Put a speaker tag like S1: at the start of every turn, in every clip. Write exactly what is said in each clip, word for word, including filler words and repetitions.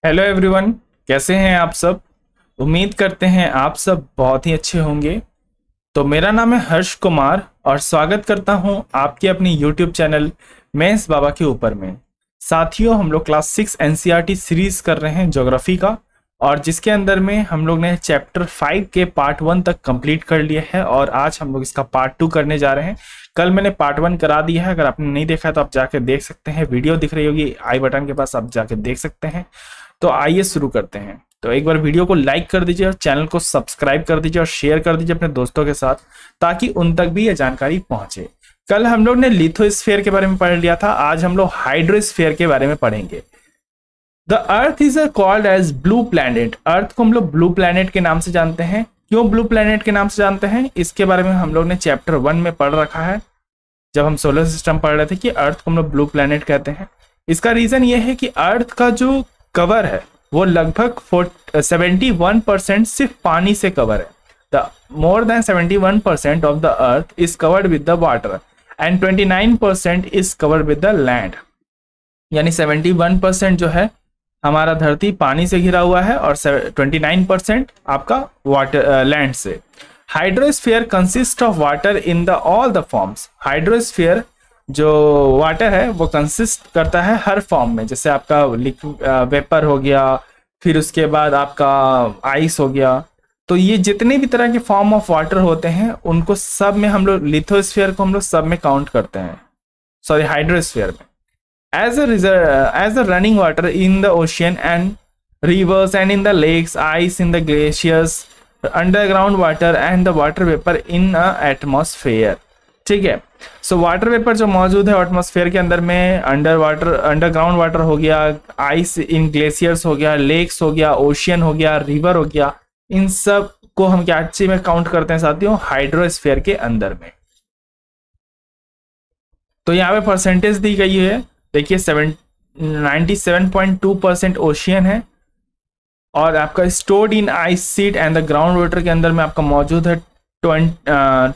S1: Hello everyone, कैसे हैं आप सब। उम्मीद करते हैं आप सब बहुत ही अच्छे होंगे। तो मेरा नाम है हर्ष कुमार और स्वागत करता हूं आपके अपनी यूट्यूब चैनल मेंस बाबा के ऊपर में। साथियों, हम लोग क्लास सिक्स एनसीईआरटी सीरीज कर रहे हैं ज्योग्राफी का, और जिसके अंदर में हम लोग ने चैप्टर फाइव के पार्ट वन तक कंप्लीट कर लिया है और आज हम लोग इसका पार्ट टू करने जा रहे हैं। कल मैंने पार्ट वन करा दिया है, अगर आपने नहीं देखा है तो आप जाके देख सकते हैं। वीडियो दिख रही होगी आई बटन के पास, आप जाके देख सकते हैं। तो आइए शुरू करते हैं। तो एक बार वीडियो को लाइक कर दीजिए और चैनल को सब्सक्राइब कर दीजिए और शेयर कर दीजिए अपने दोस्तों के साथ, ताकि उन तक भी यह जानकारी पहुंचे। कल हम लोग ने लिथोस्फीयर के बारे में पढ़ लिया था, आज हम लोग हाइड्रोस्फीयर के बारे में पढ़ेंगे। The earth is called as blue planet. Earth को हम लोग ब्लू प्लैनेट के नाम से जानते हैं। क्यों ब्लू प्लैनेट के नाम से जानते हैं, इसके बारे में हम लोग ने चैप्टर वन में पढ़ रखा है, जब हम सोलर सिस्टम पढ़ रहे थे कि अर्थ को हम लोग ब्लू प्लैनेट कहते हैं। इसका रीजन ये है कि अर्थ का जो कवर है वो लगभग सेवेंटी वन परसेंट सिर्फ पानी से कवर है। The more than seventy one percent of the earth is covered with the water and twenty nine percent is covered with the land. यानी सेवेंटी वन परसेंट जो है हमारा धरती पानी से घिरा हुआ है और ट्वेंटी नाइन परसेंट आपका वाटर लैंड से। Hydrosphere consist of water in the all the forms. Hydrosphere जो वाटर है वो कंसिस्ट करता है हर फॉर्म में, जैसे आपका लिक्विड वेपर हो गया, फिर उसके बाद आपका आइस हो गया। तो ये जितने भी तरह के फॉर्म ऑफ वाटर होते हैं उनको सब में हम लोग लिथोस्फीयर को हम लोग सब में काउंट करते हैं, सॉरी हाइड्रोस्फीयर में। As a as a running water in the ocean and rivers and in the lakes, ice in the glaciers, underground water and the water vapour in a atmosphere. ठीक है, so water vapour जो मौजूद है atmosphere के अंदर में, under water underground water हो गया, आइस इन ग्लेशियर्स हो गया, लेक्स हो गया, ओशियन हो गया, रिवर हो गया, इन सब को हम क्या चीज में काउंट करते हैं साथियों, हाइड्रोस्फीयर के अंदर में। तो यहाँ पे परसेंटेज दी गई है, देखिए seven ninety seven point two percent ocean है और आपका stored in ice sheet and the ground water के अंदर में आपका मौजूद है ट्वेंटी,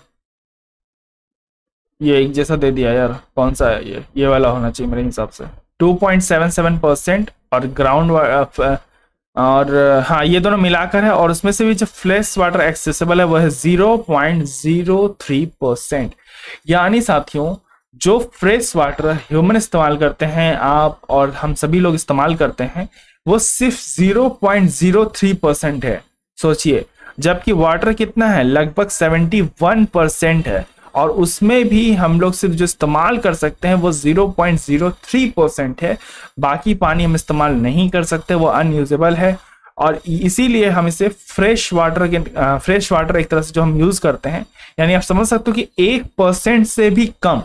S1: ये एक जैसा दे दिया यार, कौन सा है ये ये वाला होना चाहिए मेरे हिसाब से, two point seven seven percent और ग्राउंड और हाँ ये दोनों मिलाकर है। और उसमें से भी जो फ्रेश वाटर एक्सेसिबल है वो है zero point zero three percent. यानी साथियों जो फ्रेश वाटर ह्यूमन इस्तेमाल करते हैं, आप और हम सभी लोग इस्तेमाल करते हैं, वो सिर्फ zero point zero three percent है। सोचिए, जबकि वाटर कितना है, लगभग सेवेंटी वन परसेंट है, और उसमें भी हम लोग सिर्फ जो इस्तेमाल कर सकते हैं वो zero point zero three percent है। बाकी पानी हम इस्तेमाल नहीं कर सकते, वो अनयूजेबल है। और इसीलिए हम इसे फ्रेश वाटर के फ्रेश वाटर एक तरह से जो हम यूज करते हैं, यानी आप समझ सकते हो कि एक परसेंट से भी कम।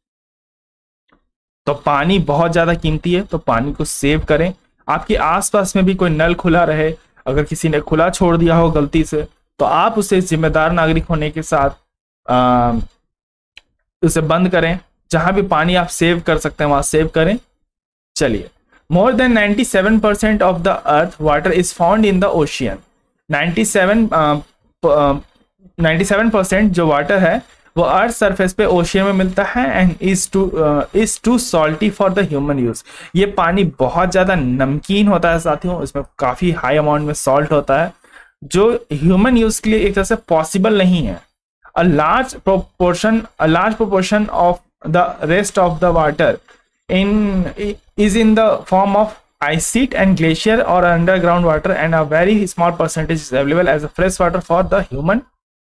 S1: तो पानी बहुत ज्यादा कीमती है, तो पानी को सेव करें। आपके आसपास में भी कोई नल खुला रहे, अगर किसी ने खुला छोड़ दिया हो गलती से, तो आप उसे जिम्मेदार नागरिक होने के साथ आ, उसे बंद करें। जहां भी पानी आप सेव कर सकते हैं वहां सेव करें। चलिए, more than ninety seven percent of the earth water is found in the ocean. Ninety seven ninety seven percent जो वाटर है वो अर्थ सरफेस पे ओशियन में मिलता है and is too is too salty for the human use. ये पानी बहुत ज्यादा नमकीन होता है साथियों, इसमें काफी हाई अमाउंट में सॉल्ट होता है, जो ह्यूमन यूज के लिए एक तरह से पॉसिबल नहीं है। A large proportion, a large proportion of the rest of the water in is in the form of ice sheet and glacier or underground water, and a very small percentage is available as a fresh water for the human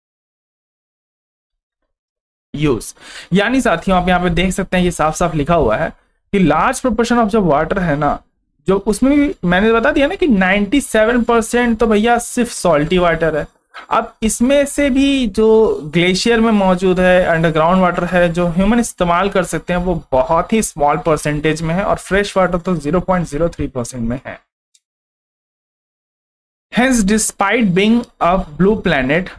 S1: use। यानी साथियों आप यहाँ पे देख सकते हैं, ये साफ साफ लिखा हुआ है कि लार्ज प्रोपोर्शन ऑफ जो वाटर है ना, जो उसमें भी मैंने बता दिया ना कि नाइन्टी सेवन परसेंट तो भैया सिर्फ सॉल्टी वाटर है। अब इसमें से भी जो ग्लेशियर में मौजूद है, अंडरग्राउंड वाटर है, जो ह्यूमन इस्तेमाल कर सकते हैं, वो बहुत ही स्मॉल परसेंटेज में है, और फ्रेश वाटर तो zero point zero three percent में है। Hence, despite being a blue planet,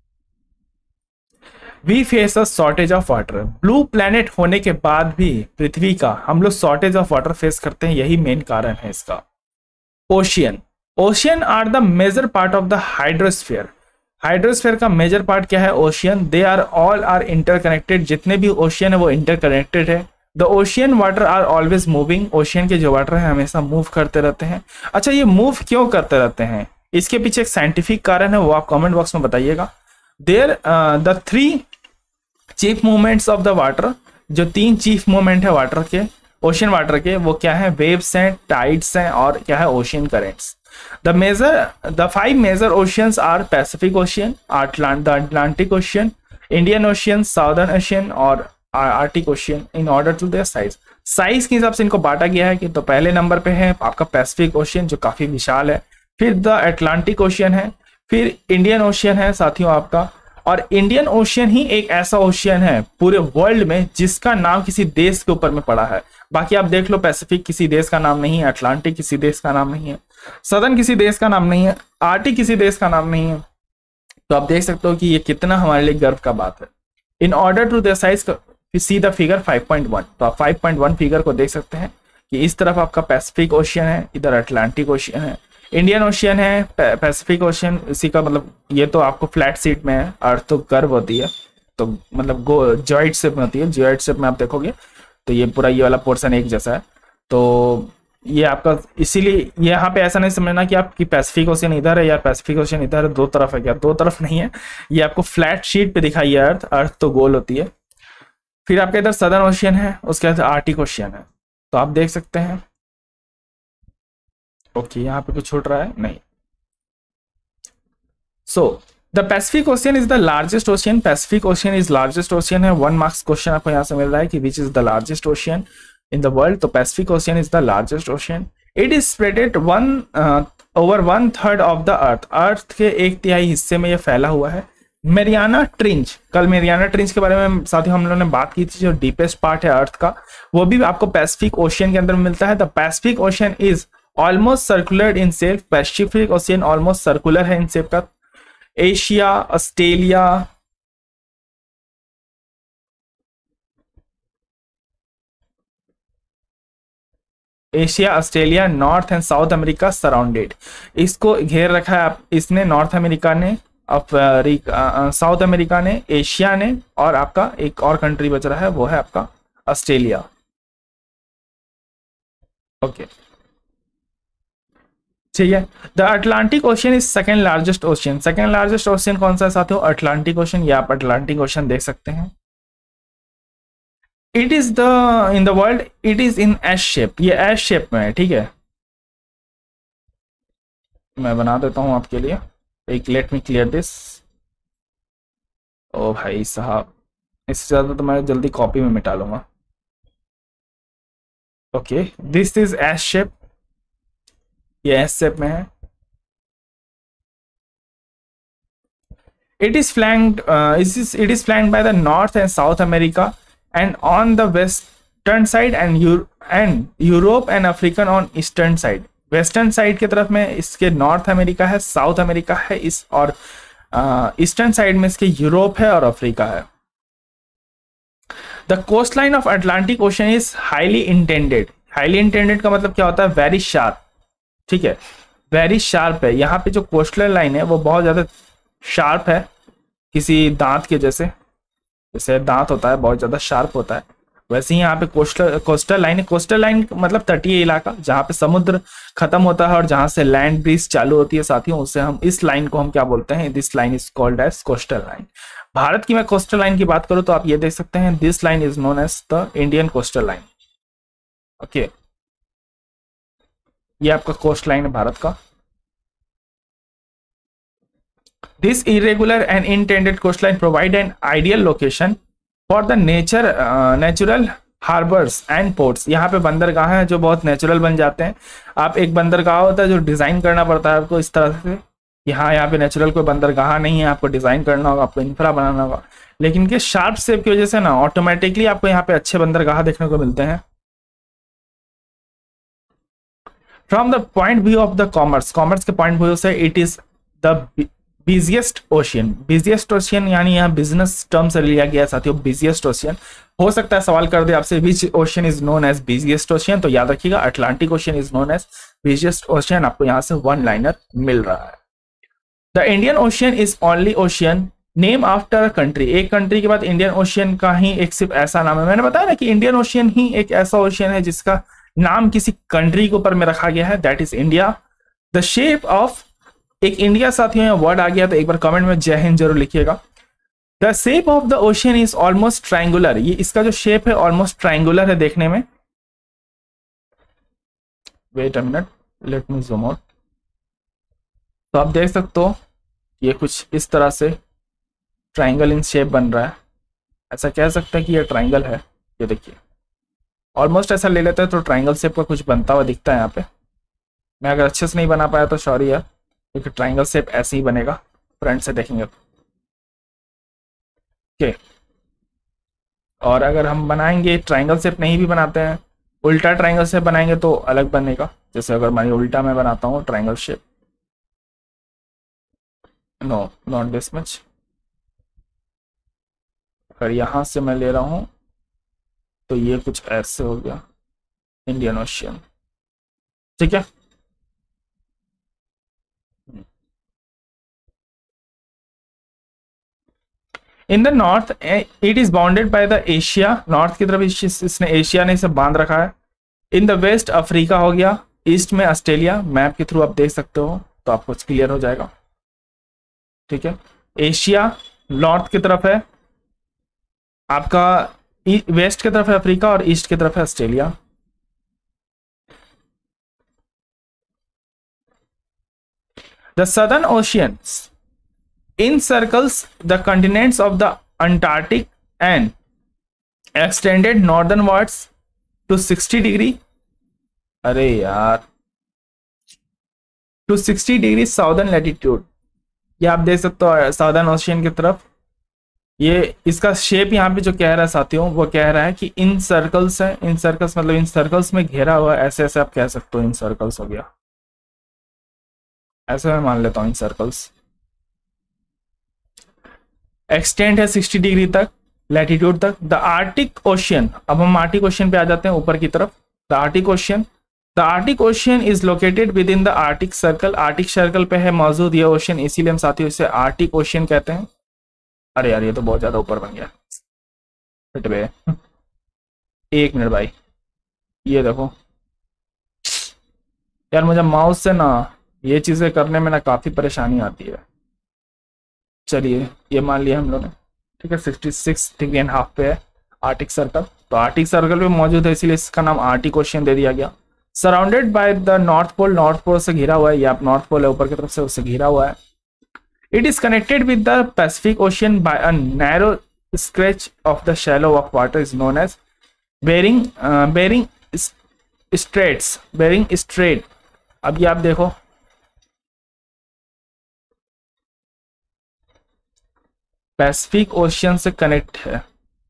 S1: we face a shortage of water। Blue planet होने के बाद भी पृथ्वी का हम लोग शॉर्टेज ऑफ वाटर फेस करते हैं, यही मेन कारण है इसका। Ocean ocean are the major part of the hydrosphere. Hydrosphere का मेजर पार्ट क्या है, ocean. They are all are interconnected. जितने भी ओशियन है वो इंटरकनेक्टेड है। The ocean water are always moving, ocean के जो वाटर है हमेशा मूव करते रहते हैं। अच्छा, ये मूव क्यों करते रहते हैं, इसके पीछे एक साइंटिफिक कारण है, वो आप कमेंट बॉक्स में बताइएगा। There the three chief movements of the water, जो तीन चीफ मूवमेंट है वाटर के, ओशियन वाटर के, वो क्या है, वेव्स हैं, टाइड्स हैं और क्या है, ocean currents. The major the five major oceans are Pacific Ocean, the Atlantic Ocean, Indian Ocean, Southern Ocean और Arctic Ocean in order to their size. Size के हिसाब से इनको बांटा गया है कि तो पहले नंबर पे है आपका पैसिफिक ओशियन जो काफी विशाल है, फिर द अटलांटिक ओशियन है, फिर इंडियन ओशियन है साथियों आपका। और इंडियन ओशियन ही एक ऐसा ओशियन है पूरे वर्ल्ड में जिसका नाम किसी देश के ऊपर में पड़ा है। बाकी आप देख लो, पैसिफिक किसी देश का नाम नहीं है, अटलांटिक किसी देश का नाम नहीं है, सदर्न किसी देश का नाम नहीं है, आर्टिक किसी देश का नाम नहीं है। तो आप देख सकते हो कि ये कितना हमारे लिए गर्व का बात है। In order to the size see the figure five point one, तो आप फाइव पॉइंट वन फिगर को देख सकते हैं कि इस तरफ आपका पैसिफिक ओशियन है, इधर अटलांटिक ओशियन है, इंडियन ओशियन है, पैसिफिक ओशियन, इसी का मतलब ये तो आपको फ्लैट सीट में है, अर्थ तो कर्व होती है, तो मतलब गो जॉइंट शेप में होती है, जॉइंट शेप में आप देखोगे तो ये पूरा ये वाला पोर्शन एक जैसा है। तो ये आपका इसीलिए यहाँ पे ऐसा नहीं समझना कि आपकी पैसिफिक ओशियन इधर है या पैसिफिक ओशियन इधर है, दो तरफ है क्या, दो तरफ नहीं है, ये आपको फ्लैट शीट पे दिखाई है अर्थ, अर्थ तो गोल होती है। फिर आपके इधर सदर्न ओशियन है, उसके बाद आर्टिक ओशियन है, तो आप देख सकते हैं। ओके, यहाँ पे कुछ छूट रहा है नहीं। So the Pacific Ocean is the largest ocean, Pacific Ocean is largest ocean है। वन मार्क्स क्वेश्चन आपको यहाँ से मिल रहा है कि which is the largest ocean in the world, तो Pacific Ocean is the largest ocean. It is spreaded one over one third of the earth, earth के एक तिहाई हिस्से में ये फैला हुआ है। मेरियाना ट्रिंच, कल मेरियाना ट्रिंच के बारे में साथियों हम लोगों ने बात की थी, जो डीपेस्ट पार्ट है अर्थ का, वो भी आपको पैसिफिक ओशियन के अंदर मिलता है। The Pacific Ocean is almost circular in shape, Pacific Ocean almost circular है इन शेप का। Asia, Australia, Asia, Australia, North and South America surrounded, इसको घेर रखा है आप, इसने नॉर्थ अमेरिका ने, अफ्रीका, साउथ अमेरिका ने, एशिया ने, और आपका एक और कंट्री बच रहा है वो है आपका ऑस्ट्रेलिया। ओके ठीक है। The Atlantic ocean is second largest ocean, second largest ocean कौन सा है साथियों, अटलांटिक ओशियन, ये आप अटलांटिक ओशियन देख सकते हैं। It is the in the world, it is in S shape, ये एस शेप में है, ठीक है। मैं बना देता हूं आपके लिए एक, लेट मी क्लियर दिस। ओ भाई साहब, इससे ज्यादा तो मैं जल्दी कॉपी में मिटा लूंगा। Okay, this is S shape, ये एस शेप में है। It is flanked it is flanked by the North and South America and on the western side and and Europe and African on eastern side. Western side की तरफ में इसके North America है, South America है इस, और eastern uh, side में इसके यूरोप है और अफ्रीका है। The coastline of Atlantic Ocean is highly intended, highly intended का मतलब क्या होता है, वेरी शार्प, ठीक है, वेरी शार्प है। यहाँ पे जो कोस्टल लाइन है वो बहुत ज्यादा शार्प है, किसी दांत के जैसे, जैसे दांत होता है बहुत ज्यादा शार्प होता है, वैसे ही यहाँ पे coastal coastal line, coastal line मतलब तटीय इलाका जहाँ पे समुद्र खत्म होता है और जहाँ से लैंड ब्रिज चालू होती है साथियों, उससे हम इस लाइन को हम क्या बोलते हैं, this line is called as coastal line. भारत की मैं कोस्टल लाइन की बात करूँ तो आप ये देख सकते हैं, this line is known as the Indian coastal line. Okay, ये आपका कोस्ट लाइन है भारत का। This irregular and intended coastline provide an ideal location for the nature natural harbours and ports. यहाँ पे बंदरगाह हैं जो बहुत नेचुरल बन जाते हैं। आप एक बंदरगाह होता है जो डिजाइन करना पड़ता है आपको इस तरह से, यहाँ यहाँ पे नेचुरल कोई बंदरगाह नहीं है, आपको डिजाइन करना होगा, आपको इंफ्रा बनाना होगा, लेकिन के शार्प शेप की वजह से ना ऑटोमेटिकली आपको यहाँ पे अच्छे बंदरगाह देखने को मिलते हैं। From the point view of the commerce, commerce के पॉइंट व्यू से it is the busiest ocean, busiest ocean यानी यहाँ बिजनेस टर्म से लिया गया साथियों, बिजिएस्ट ओशियन। हो सकता है सवाल कर दे आपसे which ocean is known as busiest ocean, तो याद रखिएगा Atlantic ocean is known as busiest ocean, आपको यहाँ से वन लाइनर मिल रहा है। The Indian ocean is only ocean name after country, एक कंट्री के बाद इंडियन ओशियन का ही एक सिर्फ ऐसा नाम है। मैंने बताया ना कि इंडियन ओशियन ही एक ऐसा ओशियन है जिसका नाम किसी कंट्री के ऊपर में रखा गया है, that is India. The shape of, एक इंडिया साथियों यहाँ वर्ड आ गया तो एक बार कमेंट में जय हिंद जरूर लिखिएगा। The shape of the ocean is almost triangular, ये इसका जो शेप है ऑलमोस्ट ट्राइंगुलर है देखने में। Wait a minute, let me zoom out. तो आप देख सकते हो ये कुछ इस तरह से ट्राइंगल इन शेप बन रहा है, ऐसा कह सकते हैं कि ये ट्राइंगल है। ये देखिए ऑलमोस्ट ऐसा ले लेते हैं तो ट्राइंगल शेप का कुछ बनता हुआ दिखता है यहाँ पे। मैं अगर अच्छे से नहीं बना पाया तो सॉरी यार, क्योंकि ट्राइंगल शेप ऐसे ही बनेगा फ्रंट से देखेंगे ओके। और अगर हम बनाएंगे ट्राइंगल शेप नहीं भी बनाते हैं, उल्टा ट्राइंगल शेप बनाएंगे तो अलग बनेगा। जैसे अगर मान उल्टा मैं बनाता हूँ triangle shape, no not this much. अगर यहां से मैं ले रहा हूं तो ये कुछ ऐसे हो गया इंडियन ओशियन, ठीक है। In the north it is bounded by the Asia, north की तरफ इस, इसने एशिया ने इसे बांध रखा है। इन द वेस्ट अफ्रीका हो गया, ईस्ट में ऑस्ट्रेलिया, मैप के थ्रू आप देख सकते हो तो आपको क्लियर हो जाएगा, ठीक है। एशिया नॉर्थ की तरफ है आपका, वेस्ट की तरफ है अफ्रीका और ईस्ट की तरफ है Australia. The southern oceans encircles the continents of the Antarctic and extended northernwards to sixty degree, अरे यार to sixty degree southern latitude। ये आप देख सकते हो साउदर्न ओशियन की तरफ। ये इसका शेप यहाँ पे जो कह रहा है साथियों वो कह रहा है कि इन सर्कल्स है, इन सर्कल्स मतलब इन सर्कल्स में घेरा हुआ है, ऐसे ऐसे आप कह सकते हो इन सर्कल्स हो गया, ऐसे मैं मान लेता हूँ इन सर्कल्स। एक्सटेंड है सिक्सटी डिग्री तक लैटिट्यूड तक। द आर्टिक ओशियन, अब हम आर्टिक ओशियन पे आ जाते हैं ऊपर की तरफ। The Arctic ocean, the Arctic ocean is located within the Arctic circle, Arctic circle पे है मौजूद ये ओशियन, इसीलिए हम साथियों इसे आर्टिक ओशियन कहते हैं। अरे यार ये तो बहुत ज्यादा ऊपर बन गया, फिट बे एक मिनट भाई, ये देखो यार मुझे माउस से ना ये चीजें करने में ना काफी परेशानी आती है। चलिए ये मान लिया हम लोग ने, ठीक है। Sixty six degree and half पे है आर्टिक सर्कल, तो आर्टिक सर्कल पे मौजूद है इसीलिए इसका नाम आर्टिक ओशियन दे दिया गया। Surrounded by the north pole, north pole से घिरा हुआ है, ये आप नॉर्थ पोल है ऊपर की तरफ से, उससे घिरा हुआ है। It is connected with the Pacific ocean by a narrow stretch of the shallow of water is known as Bering Bering straits, Bering strait. अब ये आप देखो पैसिफिक ओशियन से कनेक्ट है,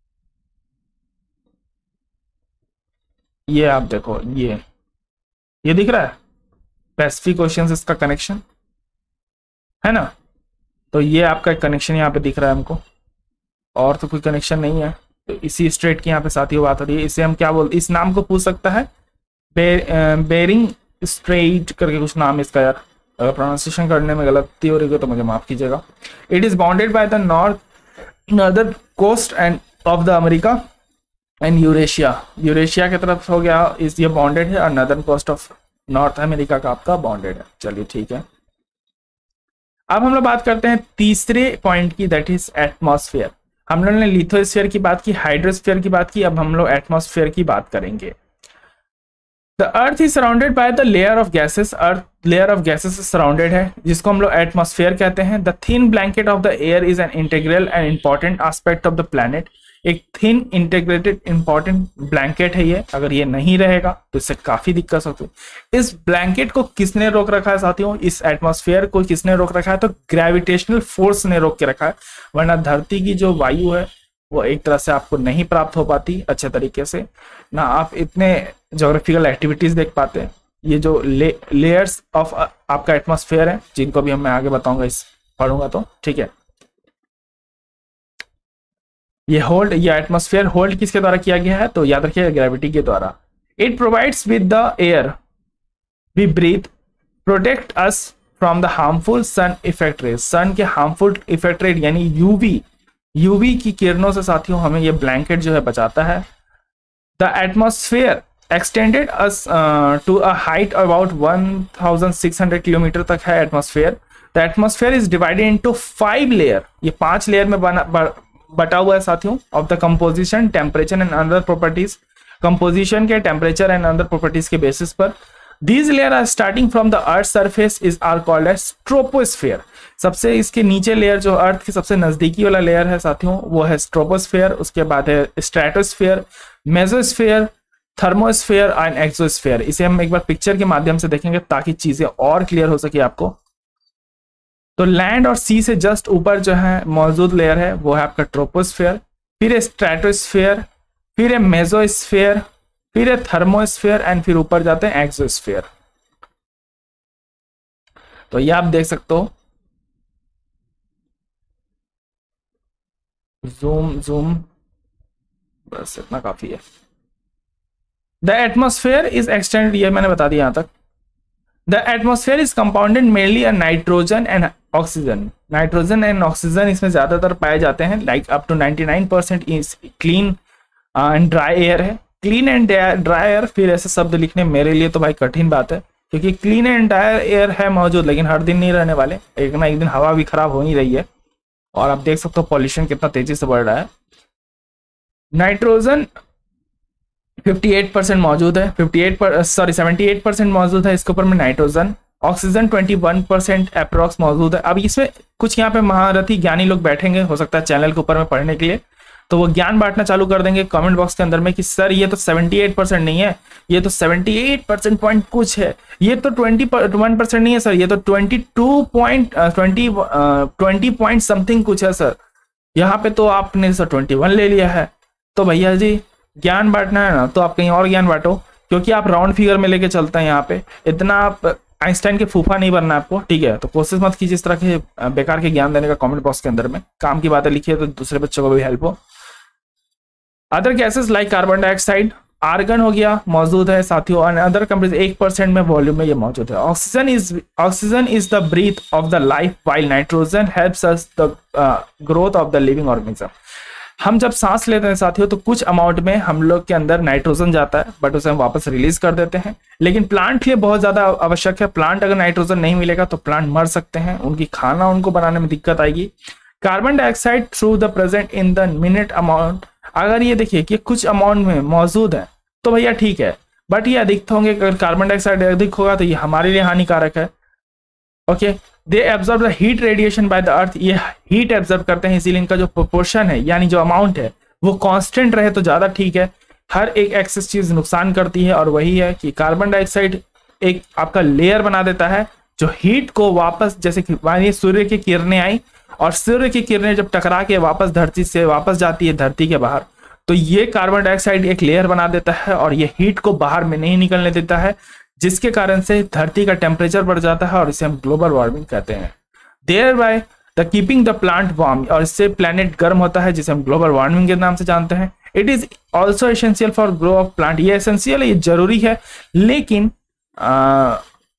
S1: ये आप देखो ये ये दिख रहा है पैसिफिक ओशियन से इसका कनेक्शन है ना। तो ये आपका कनेक्शन यहाँ पे दिख रहा है हमको, और तो कोई कनेक्शन नहीं है। तो इसी स्ट्रेट की यहाँ पे साथी बात हो रही है, इसे हम क्या बोलते, इस नाम को पूछ सकता है बे, बेरिंग स्ट्रेट करके कुछ नाम इसका यार, अगर प्रोनाउंसिएशन करने में गलती हो रही है तो मुझे माफ कीजिएगा। It is bounded by the north northern coast and of the America and Eurasia, Eurasia की तरफ हो गया इस ये बाउंडेड है, और northern coast of North America का आपका बाउंडेड है। चलिए ठीक है, अब हम लोग बात करते हैं तीसरे पॉइंट की, दैट इज एटमॉस्फेयर। हम लोगों ने लिथोस्फीयर की बात की, हाइड्रोस्फीयर की बात की, अब हम लोग एटमॉस्फेयर की बात करेंगे। The earth is surrounded by the layer of gases, earth layer of gases से सराउंडेड है जिसको हम लोग एटमॉस्फेयर कहते हैं। The thin blanket of the air is an integral and important aspect of the planet, एक थिन इंटीग्रेटेड इंपॉर्टेंट ब्लैंकेट है ये, अगर ये नहीं रहेगा तो इससे काफी दिक्कत होती है। इस ब्लैंकेट को किसने रोक रखा है साथियों, इस एटमॉस्फेयर को किसने रोक रखा है, तो ग्रेविटेशनल फोर्स ने रोक के रखा है, वरना धरती की जो वायु है वो एक तरह से आपको नहीं प्राप्त हो पाती अच्छे तरीके से, ना आप इतने ज्योग्राफिकल एक्टिविटीज देख पाते हैं। ये जो ले, लेयर्स ऑफ आपका एटमॉस्फेयर है जिनको भी हम मैं आगे बताऊंगा इस पढ़ूंगा तो ठीक है। ये होल्ड, ये एटमॉस्फेयर होल्ड किसके द्वारा किया गया है, तो याद रखिए ग्रेविटी के द्वारा। It provides with the air we breathe, protect us from the harmful sun effect rays, sun के हार्मफुल इफेक्ट रेज यानी यूवी यूवी की किरणों से साथियों हमें ये ब्लैंकेट जो है बचाता है। The atmosphere extended as to a height about one thousand six hundred kilometre तक है atmosphere. The atmosphere is divided into five layer, ये पांच लेयर में बना बटा हुआ है साथियों। Of the composition, temperature and other properties, composition के, टेम्परेचर एंड अदर प्रॉपर्टीज के बेसिस पर। These layers are starting from the earth surface is are called as troposphere। सबसे इसके नीचे लेयर जो अर्थ के सबसे नजदीकी वाला लेयर है साथियों वो है ट्रोपोस्फेयर, उसके बाद है stratosphere, mesosphere, thermosphere and exosphere. इसे हम एक बार पिक्चर के माध्यम से देखेंगे ताकि चीजें और क्लियर हो सके आपको। तो लैंड और सी से जस्ट ऊपर जो है मौजूद लेयर है वो है आपका ट्रोपोस्फेयर, फिर है स्ट्रेटोस्फेयर, फिर है मेसोस्फेयर, फिर है थर्मोस्फेयर एंड फिर ऊपर जाते हैं एक्सोस्फेयर। तो ये आप देख सकते हो, जूम जूम, बस इतना काफी है। द एटमॉस्फेयर इज एक्सटेंडेड, ये मैंने बता दिया यहां तक। The atmosphere is compounded mainly nitrogen and oxygen, nitrogen and oxygen इसमें ज्यादातर पाए जाते हैं। Like up to ninety nine percent is clean and dry air है। क्लीन एंड ड्राई एयर, फिर ऐसे शब्द लिखने मेरे लिए तो भाई कठिन बात है क्योंकि क्लीन एंड ड्राई एयर है मौजूद लेकिन हर दिन नहीं रहने वाले, एक ना एक दिन हवा भी खराब हो ही रही है और आप देख सकते हो पॉल्यूशन कितना तेजी से बढ़ रहा है। नाइट्रोजन अट्ठावन परसेंट मौजूद है, अट्ठावन पर सॉरी अठहत्तर परसेंट मौजूद है इसके ऊपर में नाइट्रोजन। ऑक्सीजन इक्कीस परसेंट अप्रॉक्स मौजूद है। अब इसमें कुछ यहाँ पे महारथी ज्ञानी लोग बैठेंगे हो सकता है चैनल के ऊपर में पढ़ने के लिए, तो वो ज्ञान बांटना चालू कर देंगे कमेंट बॉक्स के अंदर में कि सर ये तो अठहत्तर परसेंट नहीं है, ये तो अठहत्तर परसेंट पॉइंट कुछ है, ये तो इक्कीस परसेंट नहीं है सर, ये तो बाईस पॉइंट बीस पॉइंट समथिंग कुछ है सर, यहाँ पे तो आपने सर इक्कीस ले लिया है। तो भैया जी ज्ञान बांटना है ना तो आप कहीं और ज्ञान बांटो, क्योंकि आप राउंड फिगर में लेके चलते हैं यहाँ पे, इतना आप आइंस्टाइन के फूफा नहीं बनना आपको, ठीक है। तो कोशिश मत कीजिए इस तरह के बेकार के ज्ञान देने का कमेंट बॉक्स के अंदर में, काम की बातें लिखिए तो दूसरे बच्चों को भी हेल्प हो। Other gases like carbon dioxide, argon हो गया मौजूद है साथियों, और अदर कंपनीज एक परसेंट में वॉल्यूम में ये मौजूद है। Oxygen is oxygen is the breath of the life while nitrogen helps us the growth of the living organism. हम जब सांस लेते हैं साथियों तो कुछ अमाउंट में हम लोग के अंदर नाइट्रोजन जाता है बट उसे हम वापस रिलीज कर देते हैं, लेकिन प्लांट के लिए बहुत ज्यादा आवश्यक है। प्लांट अगर नाइट्रोजन नहीं मिलेगा तो प्लांट मर सकते हैं, उनकी खाना उनको बनाने में दिक्कत आएगी। Carbon dioxide through the present in the minute amount, अगर ये देखिए कि कुछ अमाउंट में मौजूद है तो भैया ठीक है, बट ये अधिक होंगे, अगर कार्बन डाइऑक्साइड अधिक होगा तो ये हमारे लिए हानिकारक है। Okay, they absorb the heat radiation by the earth, ये हीट एब्जॉर्ब करते हैं, इसीलिए इनका जो प्रोपोर्शन है यानी जो अमाउंट है वो कांस्टेंट रहे तो ज्यादा ठीक है। हर एक एक्सेस चीज नुकसान करती है और वही है कि कार्बन डाइऑक्साइड एक आपका लेयर बना देता है जो हीट को वापस, जैसे कि मानिए सूर्य की किरणें आई और सूर्य की किरणें जब टकरा के वापस धरती से वापस जाती है धरती के बाहर, तो ये कार्बन डाइऑक्साइड एक लेयर बना देता है और ये हीट को बाहर में नहीं निकलने देता है, जिसके कारण से धरती का टेम्परेचर बढ़ जाता है और इसे हम ग्लोबल वार्मिंग कहते हैं। Thereby the keeping the plant warm, और इससे प्लैनेट गर्म होता है जिसे हम ग्लोबल वार्मिंग के नाम से जानते हैं। It is also essential for grow of plant, ये एसेंशियल है, ये जरूरी है, लेकिन आ,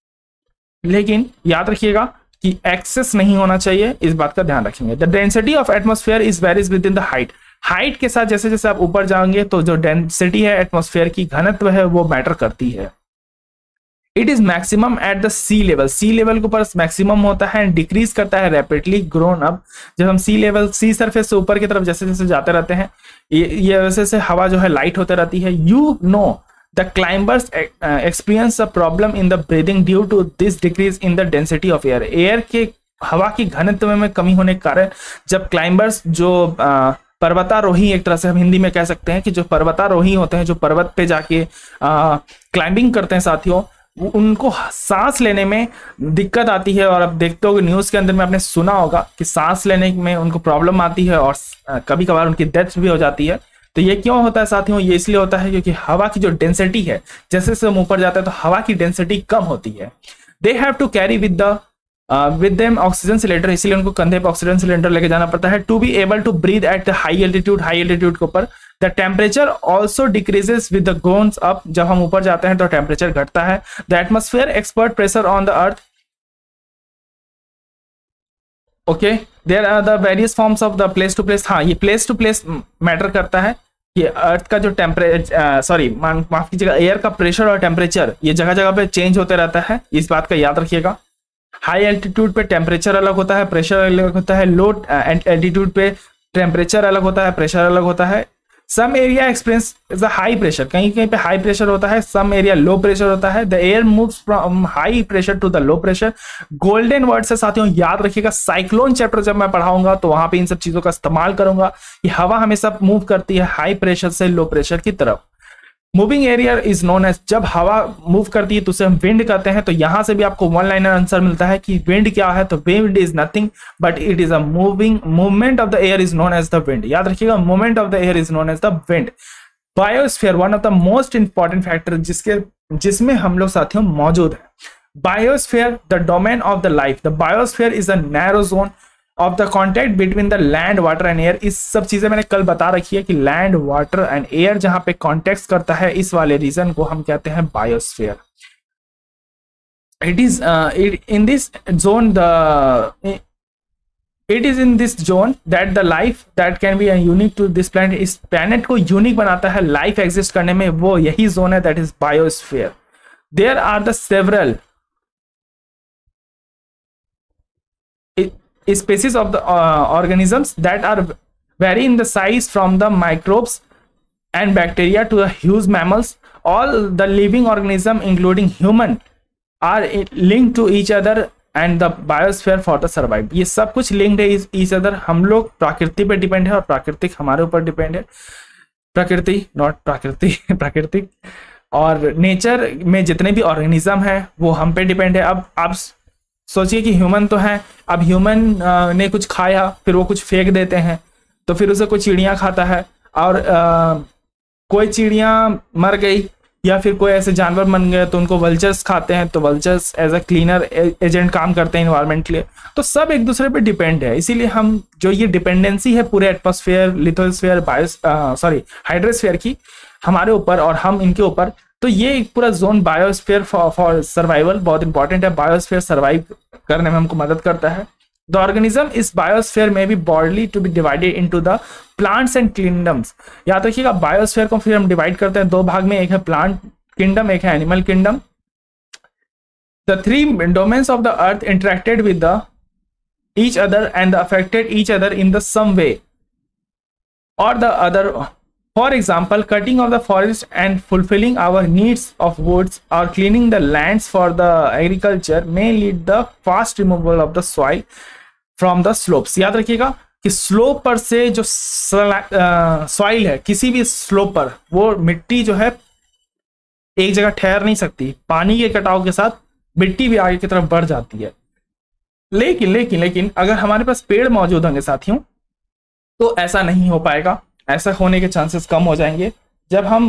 S1: लेकिन याद रखिएगा कि एक्सेस नहीं होना चाहिए, इस बात का ध्यान रखेंगे। The density of atmosphere is varies within the height, height के साथ जैसे जैसे आप ऊपर जाएंगे तो जो डेंसिटी है एटमॉस्फेयर की, घनत्व है, वो मैटर करती है। It is maximum at the sea level, sea level के ऊपर मैक्सिमम होता है एंड डिक्रीज करता है रैपिडली ग्रोन अप, जब हम सी लेवल सी सरफेस से ऊपर की तरफ जैसे जैसे जाते रहते हैं ये ये वैसे से हवा जो है लाइट होते रहती है। You know the climbers experience a problem in the breathing due to this decrease in the density of air, air के हवा की घनत्व में कमी होने के कारण जब क्लाइंबर्स जो uh, पर्वतारोही, एक तरह से हम हिंदी में कह सकते हैं कि जो पर्वतारोही होते हैं, जो पर्वत पे जाके क्लाइंबिंग करते हैं साथियों, उनको सांस लेने में दिक्कत आती है। और अब देखते हो न्यूज के अंदर में आपने सुना होगा कि सांस लेने में उनको प्रॉब्लम आती है और कभी कभार उनकी डेथ भी हो जाती है। तो ये क्यों होता है साथियों? ये इसलिए होता है क्योंकि हवा की जो डेंसिटी है, जैसे जैसे हम ऊपर जाते हैं तो हवा की डेंसिटी कम होती है। They have to carry with the with them oxygen cylinder, इसीलिए उनको कंधे पर ऑक्सीजन सिलेंडर लेके जाना पड़ता है to be able to breathe at the high altitude, high altitude के ऊपर। The temperature also decreases with the goes up, जब हम ऊपर जाते हैं तो टेम्परेचर घटता है। The atmosphere expert pressure on the earth okay, there are the various forms of the place to place. हाँ, ये प्लेस टू प्लेस मैटर करता है कि अर्थ का जो टेम्परेचर, सॉरी माफ कीजिएगा, एयर का प्रेशर और टेम्परेचर ये जगह जगह पे चेंज होते रहता है, इस बात का याद रखिएगा। हाई एल्टीट्यूड पे टेम्परेचर अलग होता है, प्रेशर अलग होता है। लो एल्टीट्यूड पे टेम्परेचर अलग होता है, प्रेशर अलग होता है। Some area experience is a high pressure, कहीं कहीं पे हाई प्रेशर होता है, सम एरिया लो प्रेशर होता है। The air moves from high pressure to the low pressure. Golden word से साथियों याद रखिएगा, साइक्लोन चैप्टर जब मैं पढ़ाऊंगा तो वहां पे इन सब चीजों का इस्तेमाल करूंगा कि हवा हमेशा मूव करती है हाई प्रेशर से लो प्रेशर की तरफ। Moving area is known as, जब हवा मूव करती है तो उसे हम विंड कहते हैं। तो यहां से भी आपको वन लाइनर आंसर मिलता है कि विंड क्या है, तो wind is nothing but it is a moving, movement of the air is known as the wind. याद रखिएगा, movement of the air is known as the wind. Biosphere one of the most important factor जिसके जिसमें हम लोग साथियों मौजूद है। Biosphere the domain of the life. The biosphere is a narrow zone of the contact between the land water and air. इस सब चीजें मैंने कल बता रखी है कि लैंड वाटर एंड एयर जहां पे कॉन्टेक्ट करता है, इस वाले रीजन को हम कहते हैं biosphere. It is in this zone the it is in this zone that the life that can be unique to this planet. इस प्लैनेट को यूनिक बनाता है लाइफ एग्जिस्ट करने में, वो यही जोन है, that is biosphere. There are the several species of the uh, organisms that are vary in the size from the microbes and bacteria to the huge mammals. All the living organism including human are linked to each other and the biosphere for the survive. ये सब कुछ linked है each other। हम लोग प्रकृति पे depend है और प्राकृतिक हमारे ऊपर डिपेंड है। प्रकृति नॉट प्राकृति प्राकृतिक और नेचर में जितने भी ऑर्गेनिज्म है वो हम पे डिपेंड है। अब आप सोचिए कि ह्यूमन तो है, अब ह्यूमन ने कुछ खाया फिर वो कुछ फेंक देते हैं, तो फिर उसे कोई चिड़िया खाता है और आ, कोई चिड़िया मर गई या फिर कोई ऐसे जानवर बन गए तो उनको वल्चर्स खाते हैं, तो vultures as a cleaner agent काम करते हैं इन्वायरमेंट के लिए। तो सब एक दूसरे पे डिपेंड है, इसीलिए हम जो ये डिपेंडेंसी है पूरे atmosphere, lithosphere, bios sorry hydrosphere की हमारे ऊपर और हम इनके ऊपर, तो ये एक पूरा जोन बायोस्फीयर फॉर सर्वाइवल बहुत इंपॉर्टेंट है। बायोस्फीयर सर्वाइव करने में हमको मदद करता है। द ऑर्गेनिज्म इस बायोस्फीयर में भी broadly to be divided into the plants and kingdoms. याद रखिएगा, बायोस्फीयर को फिर हम डिवाइड करते हैं दो भाग में, एक है प्लांट किंगडम, एक है animal kingdom. The three domains of the earth interacted with the each other and affected each other in the some way or the other. For example, cutting of the forest and fulfilling our needs of woods or cleaning the lands for the agriculture may lead the fast removal of the soil from the slopes. याद रखिएगा कि slope पर से जो soil है, किसी भी slope पर वो मिट्टी जो है एक जगह ठहर नहीं सकती, पानी के कटाव के साथ मिट्टी भी आगे की तरफ बढ़ जाती है। लेकिन लेकिन लेकिन अगर हमारे पास पेड़ मौजूद होंगे साथियों तो ऐसा नहीं हो पाएगा, ऐसा होने के चांसेस कम हो जाएंगे। जब हम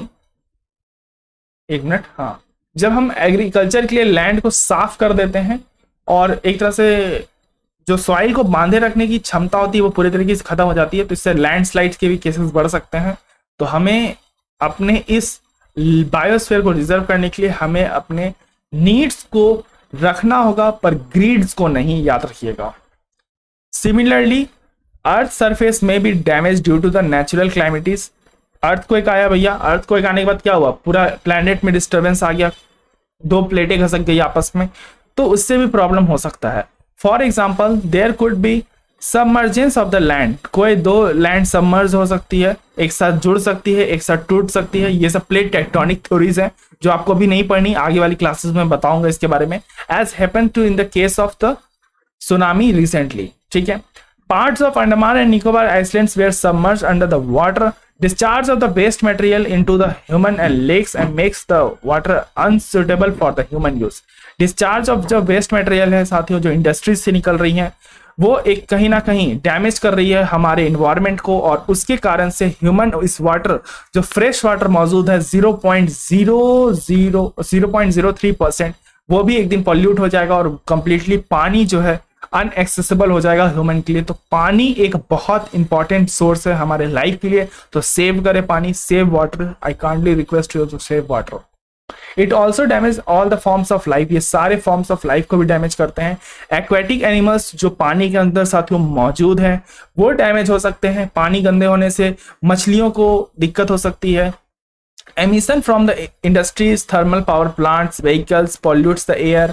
S1: एक मिनट हाँ जब हम एग्रीकल्चर के लिए लैंड को साफ कर देते हैं और एक तरह से जो सॉइल को बांधे रखने की क्षमता होती है वो पूरी तरीके से खत्म हो जाती है, तो इससे लैंडस्लाइड्स के भी केसेस बढ़ सकते हैं। तो हमें अपने इस बायोस्फीयर को रिजर्व करने के लिए हमें अपने नीड्स को रखना होगा पर ग्रीड्स को नहीं, याद रखिएगा। सिमिलरली अर्थ सरफेस में भी damage due to the natural climates. Earthquake आया भैया, अर्थक्वेक आने के बाद क्या हुआ, पूरा प्लैनेट में डिस्टर्बेंस आ गया, दो प्लेटें घसक गई आपस में, तो उससे भी प्रॉब्लम हो सकता है। For example there could be submergence of the land, कोई दो लैंड सबमर्ज हो सकती है, एक साथ जुड़ सकती है, एक साथ टूट सकती है। ये सब प्लेट टेक्टोनिक थ्योरीज हैं जो आपको भी नहीं पढ़नी, आगे वाली क्लासेस में बताऊंगा इसके बारे में। As happen to in the case of the tsunami recently, ठीक है। Parts of Andaman and Nicobar Islands were submerged under the water. Discharge of the waste material into the human and lakes and makes the water unsuitable for the human use. Discharge of जो waste material है साथियों, जो industries से निकल रही हैं, वो एक कहीं ना कहीं डैमेज कर रही है हमारे इन्वायरमेंट को और उसके कारण से ह्यूमन इस वाटर जो फ्रेश वाटर मौजूद है zero point zero zero zero point zero three percent वो भी एक दिन पॉल्यूट हो जाएगा और कंप्लीटली पानी जो है अनएक्सेसिबल हो जाएगा ह्यूमन के लिए। तो पानी एक बहुत इंपॉर्टेंट सोर्स है हमारे लाइफ के लिए, तो सेव करें पानी, save water. I kindly request you to save water. It also damage all the forms of life, ये सारे फॉर्म्स ऑफ लाइफ को भी डैमेज करते हैं। एक्वेटिक एनिमल्स जो पानी के अंदर साथियों मौजूद हैं वो डैमेज हो सकते हैं। पानी गंदे होने से मछलियों को दिक्कत हो सकती है। Emission from the industries, thermal power plants, vehicles pollutes the air.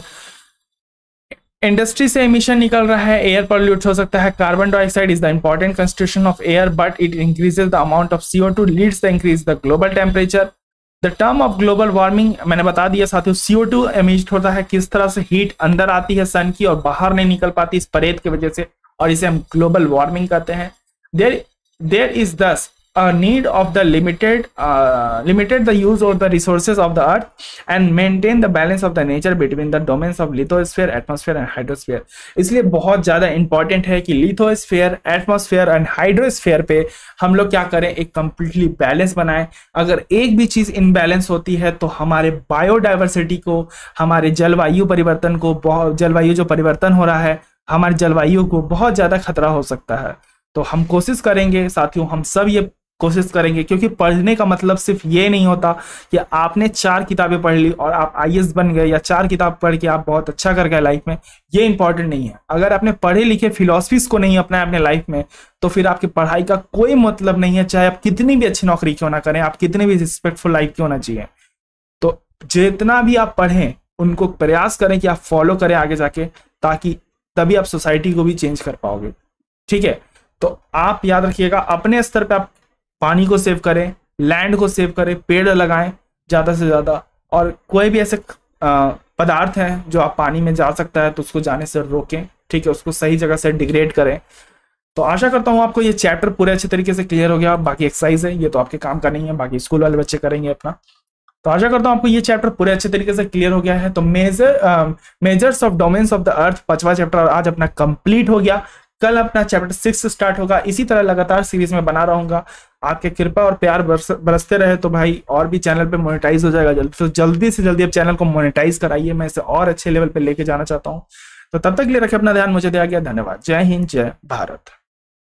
S1: Industry से एमिशन निकल रहा है, एयर पॉल्यूट हो सकता है। Carbon dioxide is the important constitution of air but it increases the amount of C O two, leads the increase the global temperature. The term of global warming मैंने बता दिया साथियों, सी ओ टू एमिट होता है, किस तरह से heat अंदर आती है सन की और बाहर नहीं निकल पाती इस परेत की वजह से, और इसे हम ग्लोबल वार्मिंग कहते हैं। There there is this a need of the limited uh, limited the use of the resources of the earth and maintain the balance of the nature between the domains of lithosphere, atmosphere and hydrosphere। इसलिए बहुत ज़्यादा important है कि lithosphere, atmosphere and hydrosphere पे हम लोग क्या करें, एक कंप्लीटली बैलेंस बनाएं। अगर एक भी चीज़ इनबैलेंस होती है तो हमारे बायोडाइवर्सिटी को, हमारे जलवायु परिवर्तन को, बहुत जलवायु जो परिवर्तन हो रहा है हमारी जलवायु को बहुत ज़्यादा खतरा हो सकता है। तो हम कोशिश करेंगे साथियों, हम सब ये कोशिश करेंगे, क्योंकि पढ़ने का मतलब सिर्फ ये नहीं होता कि आपने चार किताबें पढ़ ली और आप आई ए एस बन गए या चार किताब पढ़ के आप बहुत अच्छा कर गए लाइफ में, ये इंपॉर्टेंट नहीं है। अगर आपने पढ़े लिखे फिलॉसफीज को नहीं अपनाया अपने लाइफ में तो फिर आपकी पढ़ाई का कोई मतलब नहीं है, चाहे आप कितनी भी अच्छी नौकरी क्यों ना करें, आप कितनी भी रिस्पेक्टफुल लाइफ क्यों ना जिए। तो जितना भी आप पढ़ें उनको प्रयास करें कि आप फॉलो करें आगे जाके, ताकि तभी आप सोसाइटी को भी चेंज कर पाओगे। ठीक है, तो आप याद रखिएगा अपने स्तर पर आप पानी को सेव करें, लैंड को सेव करें, पेड़ लगाएं ज़्यादा से ज़्यादा, और कोई भी ऐसे पदार्थ हैं जो आप पानी में जा सकता है तो उसको जाने से रोकें। ठीक है, उसको सही जगह से डिग्रेड करें। तो आशा करता हूँ आपको ये चैप्टर पूरे अच्छे तरीके से क्लियर हो गया। बाकी एक्सरसाइज है, ये तो आपके काम का नहीं है, बाकी स्कूल वाले बच्चे करेंगे अपना। तो आशा करता हूँ आपको ये चैप्टर पूरे अच्छे तरीके से क्लियर हो गया है। तो major measures of domains of the earth पांचवा चैप्टर आज अपना कंप्लीट हो गया। कल अपना चैप्टर सिक्स स्टार्ट होगा। इसी तरह लगातार सीरीज में बना रहूंगा। आपके कृपा और प्यार बरस, बरसते रहे तो भाई और भी चैनल पे मोनेटाइज हो जाएगा जल्दी। तो जल्दी से जल्दी अब चैनल को मोनेटाइज कराइए, मैं इसे और अच्छे लेवल पे लेके जाना चाहता हूँ। तो तब तक के लिए रखें अपना ध्यान, मुझे दिया गया धन्यवाद। जय हिंद, जय भारत।